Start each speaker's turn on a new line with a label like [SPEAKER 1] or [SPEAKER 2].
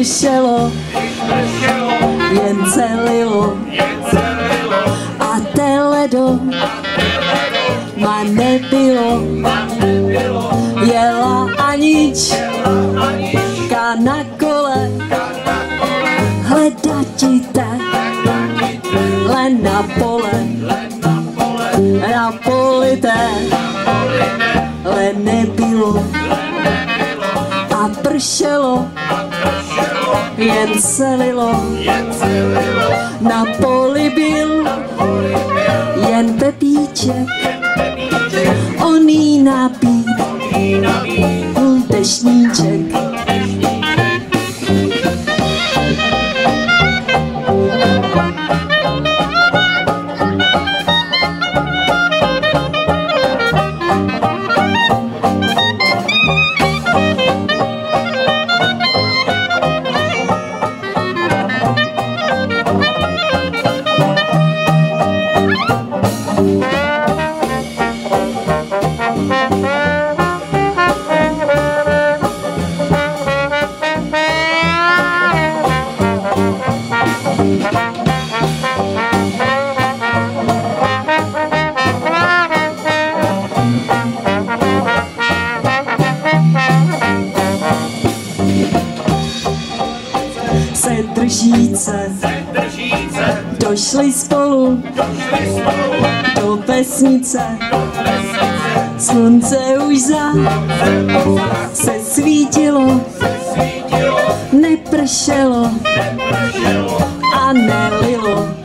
[SPEAKER 1] pršelo, jen celilo a teledo ma nebylo, jela Anička na kole, hledatite len na pole, na polité, len nebylo a pršelo, jen celilo, na poli byl jen Pepíček, oný nabít deštníček. Sedržíce došli spolu do vesnice, slunce už se svítilo, nepršelo a nelilo.